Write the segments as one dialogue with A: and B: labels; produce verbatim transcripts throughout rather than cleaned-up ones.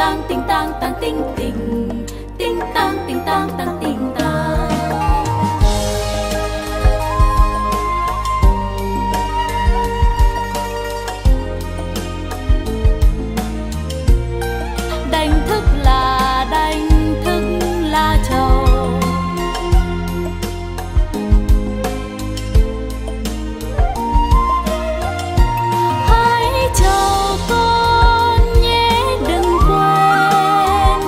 A: tang tinh tang tang tinh tinh tinh tang tinh tang tang tinh tang. Đánh thức là đánh thức là trầu, hãy trầu con nhé đừng quên.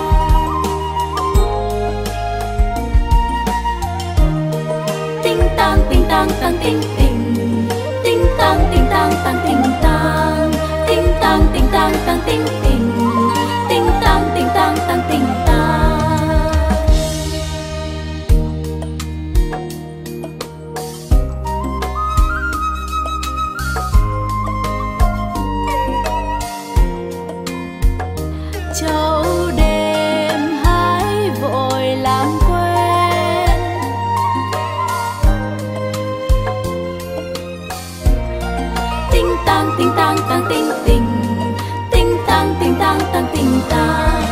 A: Tinh tang tinh tang tang tinh tinh tinh tang tinh tang tang tinh tang tinh tang tinh tang tang tinh tinh tinh tang tinh tang tang tinh tang. Trầu đêm hãy vội làm quên, tinh tang tinh tang tang tinh tinh tinh tang tinh tang tang tinh tang.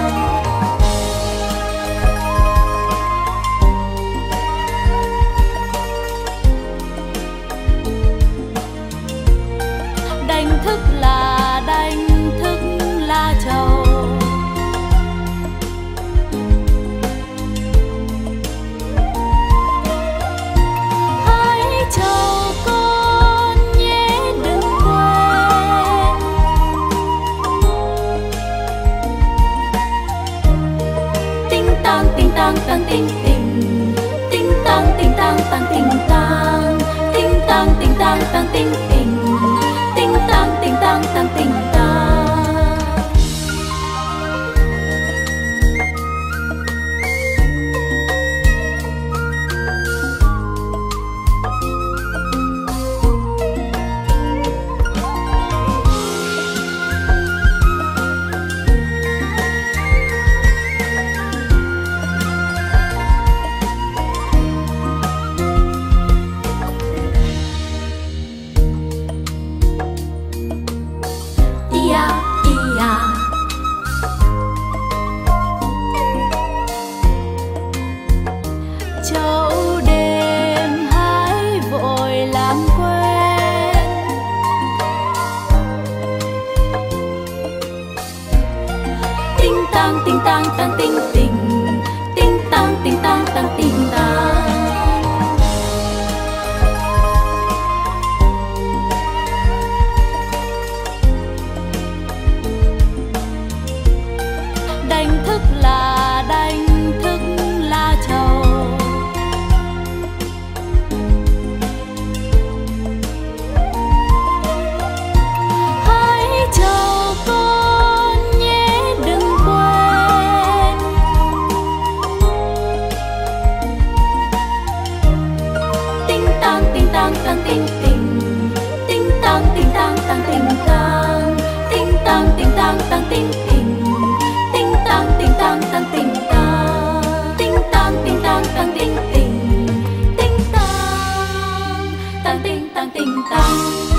A: Đánh thức là đánh thức là trầu, hãy trầu con nhé đừng quên. Tinh tang tinh tang tang tinh tinh tinh tang tinh tang tang tinh tang tinh tang tinh tang tang tinh tinh tinh tang tinh tang tang tinh tang. Ia ia trầu đêm hãy vội làm quên, tinh tang tinh tang tang tinh tinh tinh tang tinh tang tang tinh tang. Đánh thức là đánh thức là trầu, hãy trầu con nhé đừng quên. Tinh tang tinh tang tang tinh tinh tinh tang tinh tang tang tinh tang tinh tang tinh tang tang tinh tinh tinh tang tinh tang tang tinh tang tinh tang tinh tang tang tinh tinh tinh tang tang tinh tang tinh tang.